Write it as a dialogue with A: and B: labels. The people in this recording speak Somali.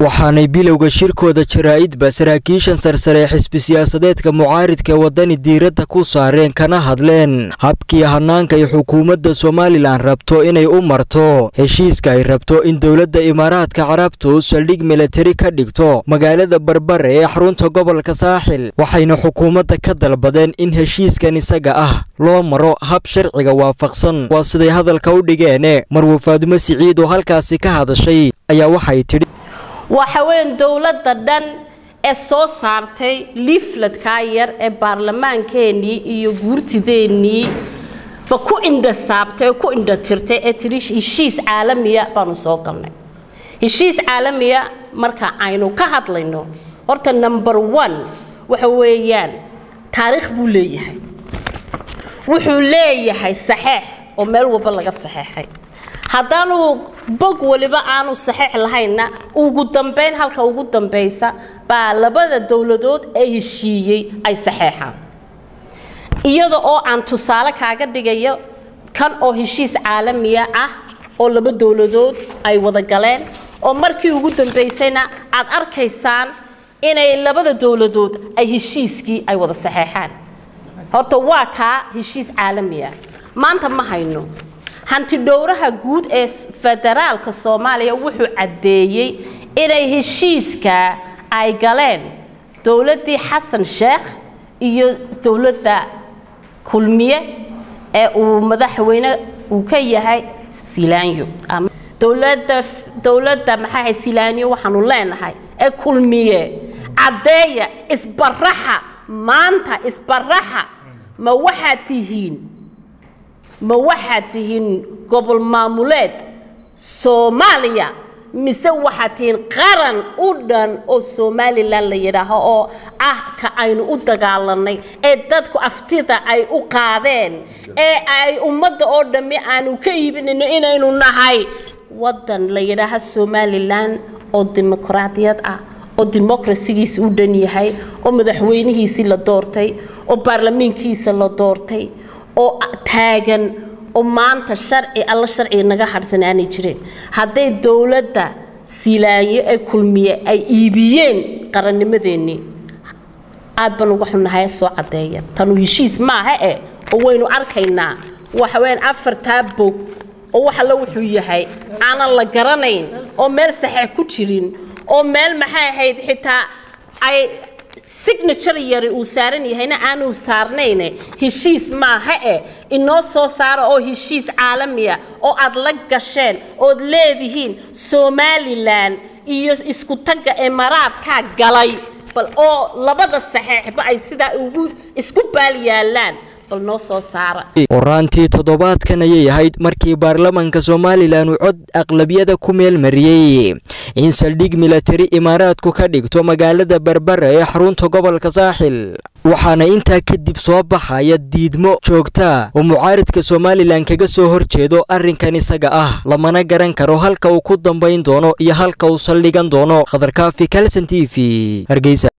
A: waxaanay bilowga shirkooda jaraa'idba saraakiishan sarsare xisbi siyaasadeedka mucaaridka wadani diiradda ku saareen kana hadleen habkii hanaanka ay xukuumadda Soomaaliland rabto inay u marto heshiiska ay rabto in dawladda Imaaraadka Carabtu saldhig military ka dhigto magaalada Barbare ee xarunta gobolka Saaxil waxayna xukuumadda ka dalbadeen in heshiiskan isaga ah loo maro hab sharciga waafaqsan waa siday hadalka u dhigeen Marwo Faadumo Siciid oo halkaasi ka hadashay ayaa waxay tiri
B: waxaween dawladda dhan ee soo saartay leafletka yar ee baarlamaankeeni iyo guurtideeni ba ku indhasaabtay ku indhatirtay ee tirish heshiis caalamiya baan soo galnay heshiis caalamiya marka aynu ka hadlayno horta number 1 waxa weeyaan taariikh buu leeyahay wuxuu leeyahay saxiix oo meel walba laga saxiixay haddaanu bog waliba aanu saxiix lahayna ugu dambeyn halka ugu dambaysa baa labada dawladood ee heshiiyay ay saxiixaan iyada oo aan tusaale kaaga dhigayo kan oo heshiis caalamiya ah oo laba dawladood ay wada galeen oo markii ugu dambaysayna aad arkaysaan inay labada dawladood ay heshiiskii ay wada saxiixaan horta waa ka heshiis caalamiya maanta ma hayno hanti dhowraha guud ee federaalka Soomaaliya wuxuu cadeeyay inay heshiiska ay galeen dawladii Xasan Sheekh iyo dawladda kulmiye ee uu madaxweyne uu ka yahay Silaanyo dawladda maxay Silaanyo waxaanu leenahay ee kulmiye cadeeya isbaraxa maanta isbaraxa ma waxaad tihiin gobol maamuleed Soomaaliya mise waxaad tihiin qaran u dhan oo Somaliland la yiraahdo oo ah ka aynu u dagaalanay ee dadku aftida ay u qaadeen ee ay ummadda oo dhami aanu ka iibinayno inaynu nahay wadan la yiraahdo Somaliland oo dimuqraadiyad ah oo democracy-giisa u dhan yahay oo madaxweynihiisa la doortay oo baarlamaankiisa la doortay oo taagan oo maanta sharci naga harsanaanay jireen haday dawladda Silaanyo ee kulmiye ay iibiyeen qarannimadeeni aad baan ugu xunahay soo cadeeya tanu heshiis maaha oo waynu arkaynaa waxa weyn afarta bog oo waxa la wuxuu yahay aan la garanayn oo meel saxiix ku jirin oo meel maxay ahayd xitaa ay signature yari uu saaran yahayna aanu saarnayn heshiis maaha inoo soo saaro oo heshiis caalamiya oo aad la gasheen oo leedihiin Somaliland iyo isku tagga Imaaraadka galay bal oo labada saxiixba ay sida ugu isku baaliyaalaan noo soo saara
A: waraantii toddobaadkan ayay ahayd markii baarlamaanka Soomaaliland uu cod aqlabiyada ku meel mariyay in saldhig military Imaaraadku ka dhigto magaalada Barbare ee xarunta gobolka Saaxil waxaana intaa kadib soo baxaya diidmo joogta oo mucaaridka Soomaaliland kaga soo horjeedo arrinkan isaga ah lamana garan karo halka uu ku dambeyn doono iyo halka uu saldhigan doono Khadar Kaafi Kalsan TV Hargeysa.